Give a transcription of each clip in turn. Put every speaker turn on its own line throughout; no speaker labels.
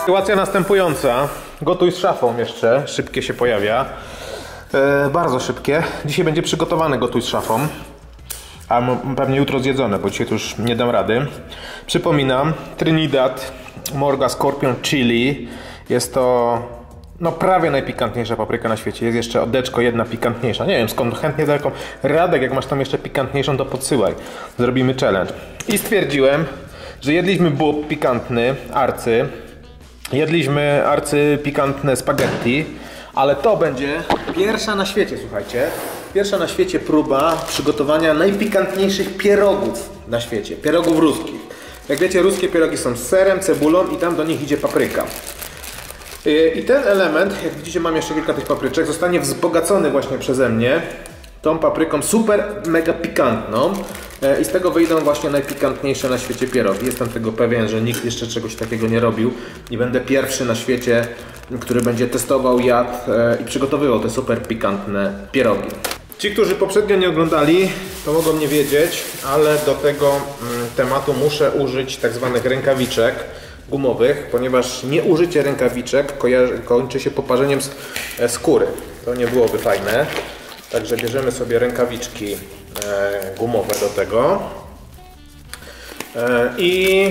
Sytuacja następująca. Gotuj z szafą jeszcze. Szybkie się pojawia. Bardzo szybkie. Dzisiaj będzie przygotowany gotuj z szafą. A pewnie jutro zjedzone, bo dzisiaj to już nie dam rady. Przypominam, Trinidad Morga Scorpion Chili. Jest to no prawie najpikantniejsza papryka na świecie. Jest jeszcze odeczko jedna pikantniejsza. Nie wiem skąd, chętnie taką. Radek, jak masz tam jeszcze pikantniejszą, to podsyłaj. Zrobimy challenge. I stwierdziłem, że jedliśmy bób pikantny, arcy. Jedliśmy arcypikantne spaghetti. Ale to będzie pierwsza na świecie, słuchajcie. Pierwsza na świecie próba przygotowania najpikantniejszych pierogów na świecie. Pierogów ruskich. Jak wiecie, ruskie pierogi są z serem, cebulą i tam do nich idzie papryka. I ten element, jak widzicie, mam jeszcze kilka tych papryczek, zostanie wzbogacony właśnie przeze mnie tą papryką super mega pikantną i z tego wyjdą właśnie najpikantniejsze na świecie pierogi. Jestem tego pewien, że nikt jeszcze czegoś takiego nie robił i będę pierwszy na świecie, który będzie testował, jadł i przygotowywał te super pikantne pierogi. Ci, którzy poprzednio nie oglądali, to mogą nie wiedzieć, ale do tego tematu muszę użyć tak zwanych rękawiczek gumowych, ponieważ nieużycie rękawiczek kończy się poparzeniem skóry. To nie byłoby fajne. Także bierzemy sobie rękawiczki gumowe do tego. I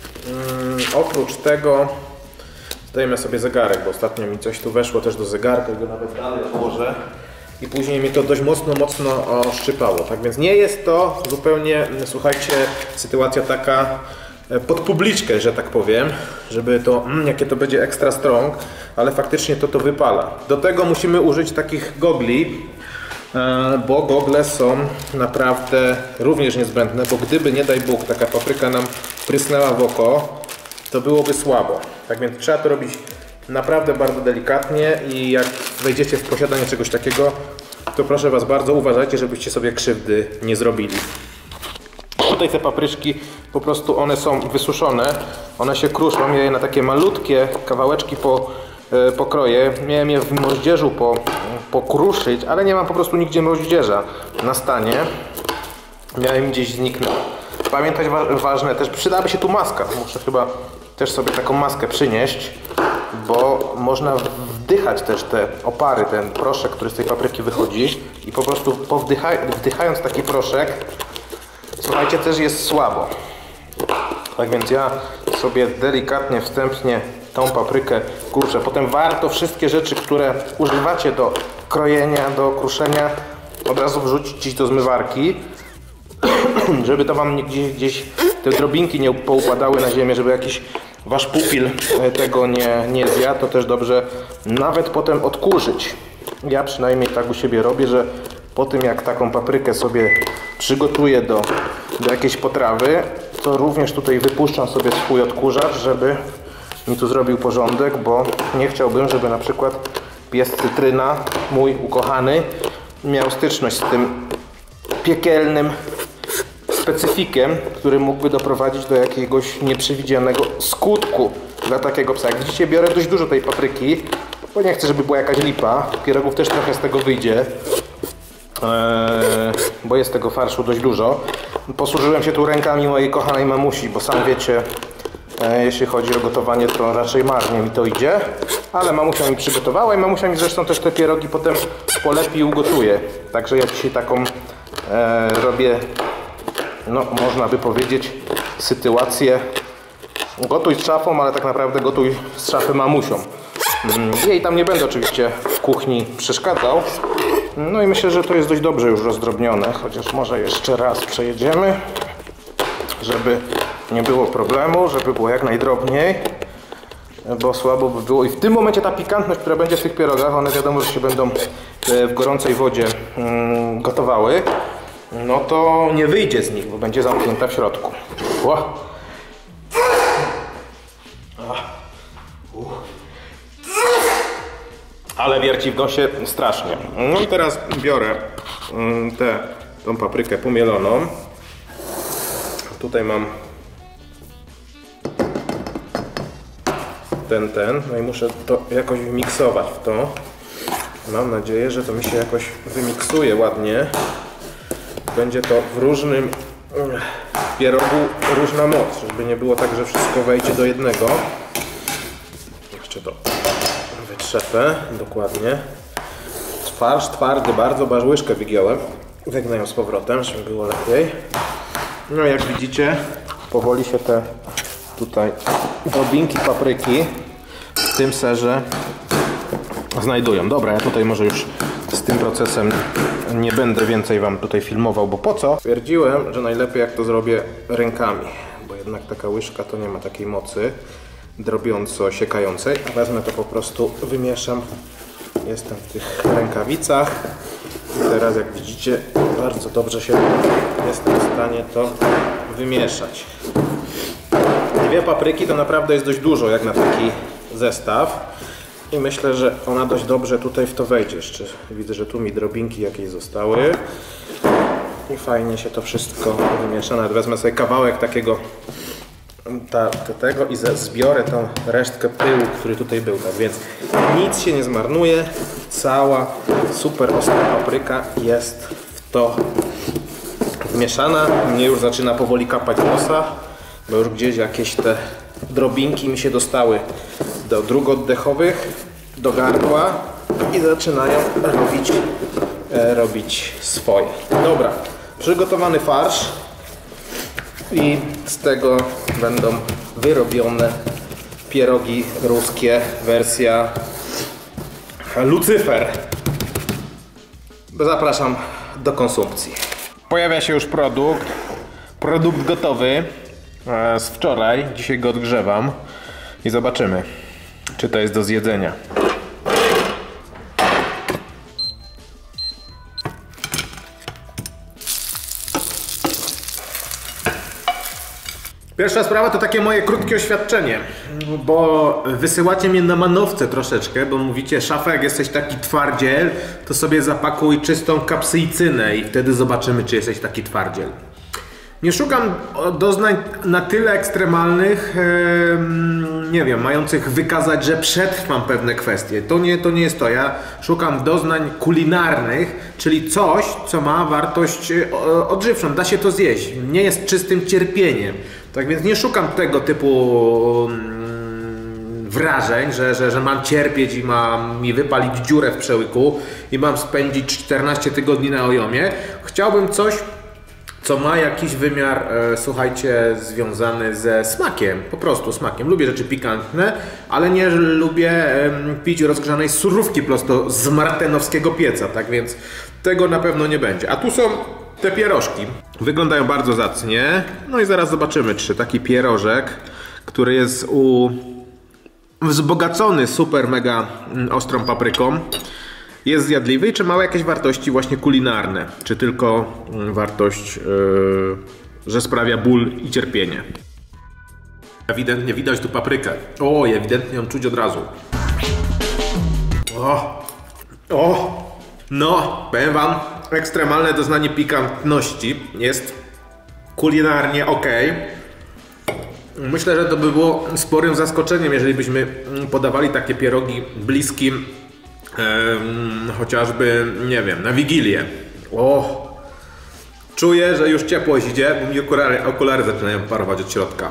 oprócz tego zdejmę sobie zegarek, bo ostatnio mi coś tu weszło też do zegarka i go nawet dalej odłożę. I później mi to dość mocno szczypało. Tak więc nie jest to zupełnie, słuchajcie, sytuacja taka pod publiczkę, że tak powiem, żeby to, jakie to będzie extra strong, ale faktycznie to wypala. Do tego musimy użyć takich gogli, bo gogle są naprawdę również niezbędne, bo gdyby, nie daj Bóg, taka papryka nam prysnęła w oko, to byłoby słabo. Tak więc trzeba to robić naprawdę bardzo delikatnie i jak wejdziecie w posiadanie czegoś takiego, to proszę Was bardzo, uważajcie, żebyście sobie krzywdy nie zrobili. Tutaj te papryczki, po prostu one są wysuszone, one się kruszą, ja je na takie malutkie kawałeczki pokroję. Miałem je w moździerzu pokruszyć, ale nie mam po prostu nigdzie moździerza na stanie. Miałem gdzieś zniknąć. Pamiętać ważne też, przydałaby się tu maska. Muszę chyba też sobie taką maskę przynieść, bo można wdychać też te opary, ten proszek, który z tej papryki wychodzi i po prostu wdychając taki proszek, słuchajcie, też jest słabo. Tak więc ja sobie delikatnie, wstępnie tą paprykę kruszę. Potem warto wszystkie rzeczy, które używacie do krojenia, do kruszenia, od razu wrzucić do zmywarki, żeby to Wam gdzieś te drobinki nie poupadały na ziemię, żeby jakiś Wasz pupil tego nie zjadł. To też dobrze nawet potem odkurzyć. Ja przynajmniej tak u siebie robię, że po tym jak taką paprykę sobie przygotuję do jakiejś potrawy, to również tutaj wypuszczam sobie swój odkurzacz, żeby mi tu zrobił porządek, bo nie chciałbym, żeby na przykład pies Cytryna, mój ukochany, miał styczność z tym piekielnym specyfikiem, który mógłby doprowadzić do jakiegoś nieprzewidzianego skutku dla takiego psa. Jak widzicie, biorę dość dużo tej papryki, bo nie chcę, żeby była jakaś lipa. Pierogów też trochę z tego wyjdzie, bo jest tego farszu dość dużo. Posłużyłem się tu rękami mojej kochanej mamusi, bo sam wiecie, jeśli chodzi o gotowanie, to raczej marnie mi to idzie, ale mamusia mi przygotowała i mamusia mi zresztą też te pierogi potem polepi i ugotuje. Także ja dzisiaj taką robię, no można by powiedzieć, sytuację gotuj z szafą, ale tak naprawdę gotuj z szafy mamusią. Jej tam nie będę oczywiście w kuchni przeszkadzał. No i myślę, że to jest dość dobrze już rozdrobnione, chociaż może jeszcze raz przejedziemy, żeby nie było problemu, żeby było jak najdrobniej, bo słabo by było. I w tym momencie ta pikantność, która będzie w tych pierogach, one wiadomo, że się będą w gorącej wodzie gotowały, no to nie wyjdzie z nich, bo będzie zamknięta w środku. Ale wierci w nosie strasznie. No i teraz biorę tą paprykę pomieloną. Tutaj mam no i muszę to jakoś wymiksować w to. Mam nadzieję, że to mi się jakoś wymiksuje ładnie. Będzie to w różnym pierogu różna moc, żeby nie było tak, że wszystko wejdzie do jednego. jeszcze to wytrzepę dokładnie. Farsz twardy, bardzo łyżkę wygiąłem. Wygnę ją z powrotem, żeby było lepiej. No jak widzicie, powoli się te tutaj drobinki papryki w tym serze znajdują. Dobra, ja tutaj może już z tym procesem nie będę więcej wam tutaj filmował, bo po co? Stwierdziłem, że najlepiej jak to zrobię rękami, bo jednak taka łyżka to nie ma takiej mocy drobiąco-siekającej. Wezmę to po prostu, wymieszam. Jestem w tych rękawicach i teraz jak widzicie bardzo dobrze się jestem w stanie to wymieszać. 2 papryki to naprawdę jest dość dużo jak na taki zestaw i myślę, że ona dość dobrze tutaj w to wejdzie. Jeszcze widzę, że tu mi drobinki jakieś zostały i fajnie się to wszystko wymiesza. Nawet wezmę sobie kawałek takiego tego i zbiorę tą resztkę pyłu, który tutaj był. Tak więc nic się nie zmarnuje. Cała super ostra papryka jest w to wmieszana. Mnie już zaczyna powoli kapać nosa, bo już gdzieś jakieś te drobinki mi się dostały do dróg oddechowych, do gardła i zaczynają robić swoje. Dobra, przygotowany farsz i z tego będą wyrobione pierogi ruskie, wersja Lucyfer. Zapraszam do konsumpcji. Pojawia się już produkt gotowy z wczoraj. Dzisiaj go odgrzewam i zobaczymy, czy to jest do zjedzenia. Pierwsza sprawa to takie moje krótkie oświadczenie, bo wysyłacie mnie na manowce troszeczkę, bo mówicie, Szafa, jak jesteś taki twardziel, to sobie zapakuj czystą kapsycynę i wtedy zobaczymy, czy jesteś taki twardziel. Nie szukam doznań na tyle ekstremalnych, nie wiem, mających wykazać, że przetrwam pewne kwestie. To nie jest to. Ja szukam doznań kulinarnych, czyli coś, co ma wartość odżywczą. Da się to zjeść. Nie jest czystym cierpieniem. Tak więc nie szukam tego typu wrażeń, że mam cierpieć i mam mi wypalić dziurę w przełyku i mam spędzić 14 tygodni na ojomie. Chciałbym coś, co ma jakiś wymiar, słuchajcie, związany ze smakiem, po prostu smakiem. Lubię rzeczy pikantne, ale nie lubię pić rozgrzanej surówki prosto z martenowskiego pieca, tak więc tego na pewno nie będzie. A tu są te pierożki. Wyglądają bardzo zacnie, no i zaraz zobaczymy, czy taki pierożek, który jest wzbogacony super mega ostrą papryką, jest zjadliwy i czy ma jakieś wartości właśnie kulinarne, czy tylko wartość, że sprawia ból i cierpienie. Ewidentnie widać tu paprykę. O, ewidentnie ją czuć od razu. No, powiem wam, ekstremalne doznanie pikantności jest kulinarnie ok. Myślę, że to by było sporym zaskoczeniem, jeżeli byśmy podawali takie pierogi bliskim chociażby, nie wiem, na Wigilię. Czuję, że już ciepłość idzie, bo mi okulary zaczynają parować od środka.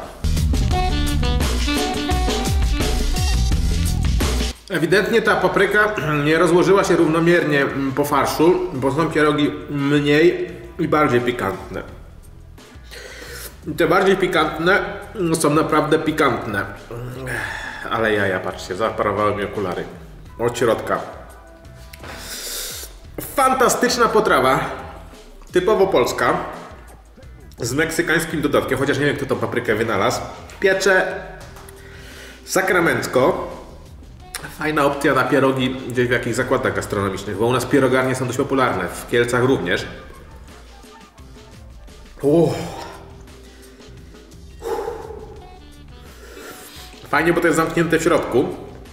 Ewidentnie ta papryka nie rozłożyła się równomiernie po farszu, bo są pierogi mniej i bardziej pikantne. Te bardziej pikantne są naprawdę pikantne. Ale jaja, patrzcie, zaparowały mi okulary od środka. Fantastyczna potrawa, typowo polska, z meksykańskim dodatkiem, chociaż nie wiem, kto tą paprykę wynalazł. Piecze sakramencko. Fajna opcja na pierogi gdzieś w jakichś zakładach gastronomicznych, bo u nas pierogarnie są dość popularne, w Kielcach również. Fajnie, bo to jest zamknięte w środku.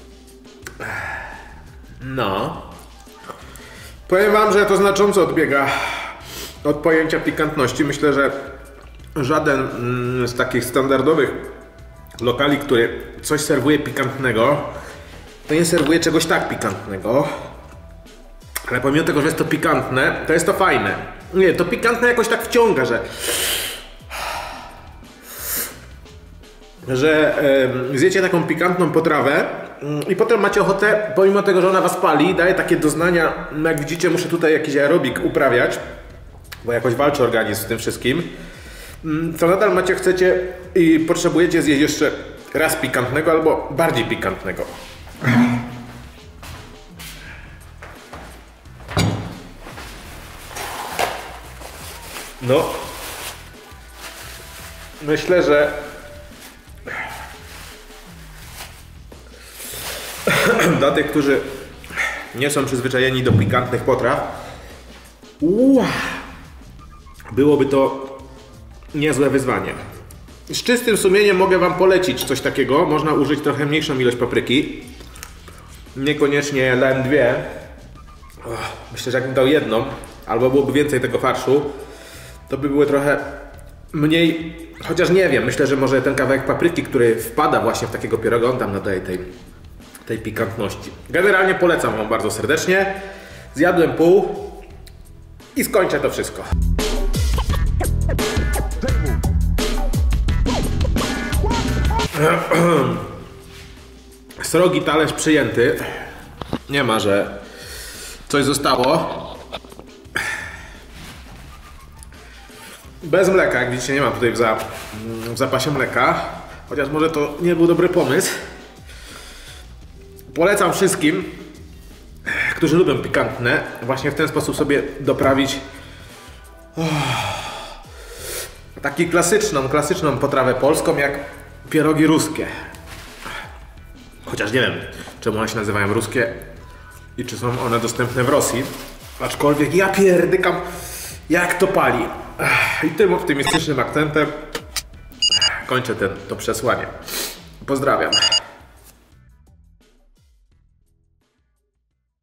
No. Powiem wam, że to znacząco odbiega od pojęcia pikantności. Myślę, że żaden z takich standardowych lokali, który coś serwuje pikantnego, to nie serwuje czegoś tak pikantnego. Ale pomimo tego, że jest to pikantne, to jest to fajne. Nie, to pikantne jakoś tak wciąga, że że zjecie taką pikantną potrawę i potem macie ochotę, pomimo tego, że ona was pali, daje takie doznania, no jak widzicie, muszę tutaj jakiś aerobik uprawiać, bo jakoś walczy organizm z tym wszystkim, to nadal chcecie i potrzebujecie zjeść jeszcze raz pikantnego albo bardziej pikantnego. No, myślę, że dla tych, którzy nie są przyzwyczajeni do pikantnych potraw, byłoby to niezłe wyzwanie. Z czystym sumieniem mogę wam polecić coś takiego. Można użyć trochę mniejszą ilość papryki. Niekoniecznie dałem 2. Myślę, że jakbym dał 1, albo byłoby więcej tego farszu, to by były trochę mniej, chociaż nie wiem, myślę, że może ten kawałek papryki, który wpada właśnie w takiego pieroga, on tam nadaje tej pikantności. Generalnie polecam wam bardzo serdecznie. Zjadłem pół i skończę to wszystko. Srogi talerz przyjęty. Nie ma, że coś zostało. Bez mleka, jak widzicie, nie mam tutaj w zapasie mleka. Chociaż może to nie był dobry pomysł. Polecam wszystkim, którzy lubią pikantne, właśnie w ten sposób sobie doprawić taką klasyczną potrawę polską, jak pierogi ruskie. Chociaż nie wiem, czemu one się nazywają ruskie i czy są one dostępne w Rosji. Aczkolwiek ja pierdykam, jak to pali. I tym optymistycznym akcentem kończę to przesłanie. Pozdrawiam.